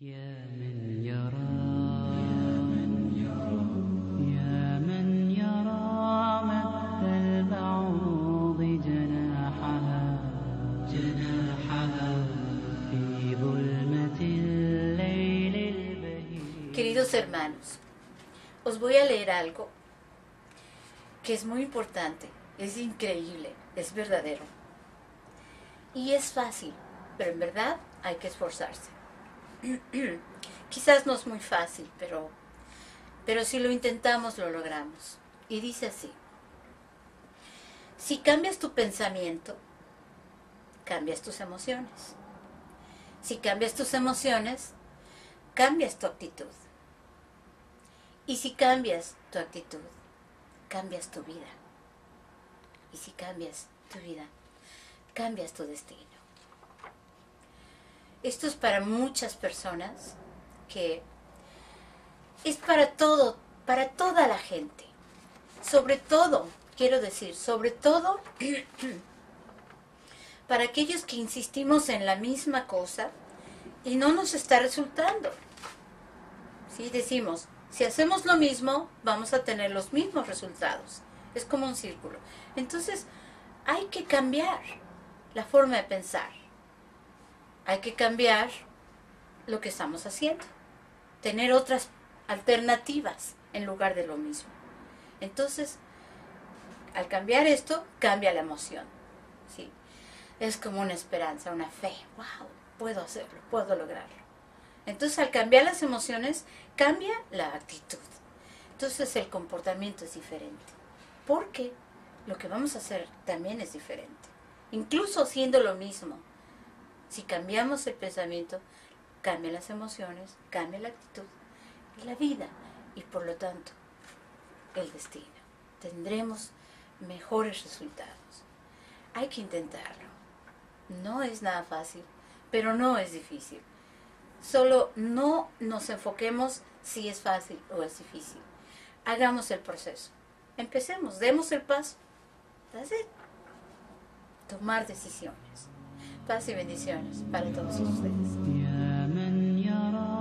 يا من يرى يا من يرى مد البعوض جناحها في ظلمة الليل البهيج. Queridos hermanos, os voy a leer algo que es muy importante, es increíble, es verdadero. Y es fácil, pero en verdad hay que esforzarse. Quizás no es muy fácil, pero si lo intentamos lo logramos. Y dice así: si cambias tu pensamiento, cambias tus emociones. Si cambias tus emociones, cambias tu actitud. Y si cambias tu actitud, cambias tu vida. Y si cambias tu vida, cambias tu destino. Esto es para muchas personas, que es para todo, para toda la gente. Sobre todo, quiero decir, sobre todo para aquellos que insistimos en la misma cosa y no nos está resultando. ¿Sí? Decimos, si hacemos lo mismo, vamos a tener los mismos resultados. Es como un círculo. Entonces, hay que cambiar la forma de pensar. Hay que cambiar lo que estamos haciendo. Tener otras alternativas en lugar de lo mismo. Entonces, al cambiar esto, cambia la emoción. ¿Sí? Es como una esperanza, una fe. ¡Wow! Puedo hacerlo, puedo lograrlo. Entonces, al cambiar las emociones, cambia la actitud. Entonces, el comportamiento es diferente. Porque lo que vamos a hacer también es diferente. Incluso siendo lo mismo. Si cambiamos el pensamiento, cambian las emociones, cambia la actitud y la vida. Y por lo tanto, el destino. Tendremos mejores resultados. Hay que intentarlo. No es nada fácil, pero no es difícil. Solo no nos enfoquemos si es fácil o es difícil. Hagamos el proceso. Empecemos, demos el paso. That's it. Tomar decisiones. Paz y bendiciones para todos ustedes. يا من يرى